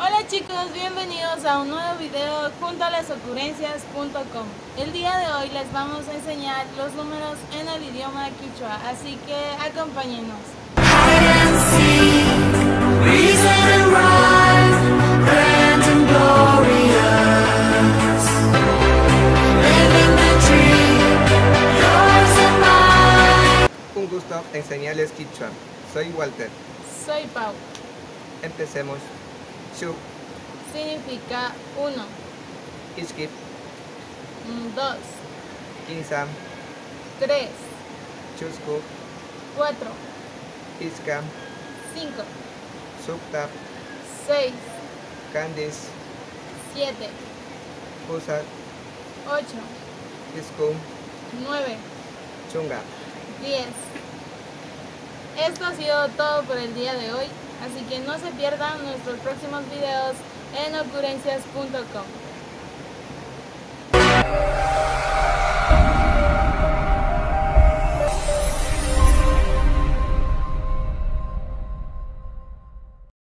Hola chicos, bienvenidos a un nuevo video junto a lasocurrencias.com. El día de hoy les vamos a enseñar los números en el idioma quichua, así que acompáñenos. Un gusto enseñarles quichua. Soy Walter. Soy Pau. Empecemos. Shuk, Significa 1, Ishkip, 2, Kinsam, 3, Chusku, 4, Iskam, 5, Suktap, 6, Kandis, 7, Pusat, 8, Iskum, 9, Chunga. 10. Esto ha sido todo por el día de hoy, así que no se pierdan nuestros próximos videos en ocurrencias.com.